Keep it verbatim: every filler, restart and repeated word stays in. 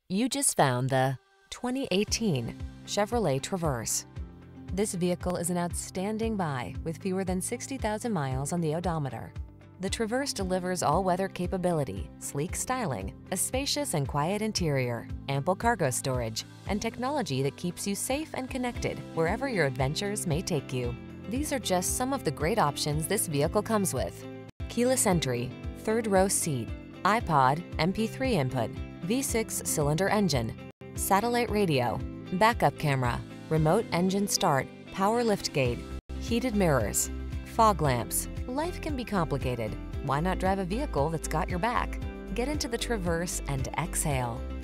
You just found the twenty eighteen Chevrolet Traverse. This vehicle is an outstanding buy with fewer than sixty thousand miles on the odometer. The Traverse delivers all-weather capability, sleek styling, a spacious and quiet interior, ample cargo storage, and technology that keeps you safe and connected wherever your adventures may take you. These are just some of the great options this vehicle comes with: keyless entry, third row seat, iPod, M P three input, V six cylinder engine, satellite radio, backup camera, remote engine start, power liftgate, heated mirrors, fog lamps. Life can be complicated. Why not drive a vehicle that's got your back? Get into the Traverse and exhale.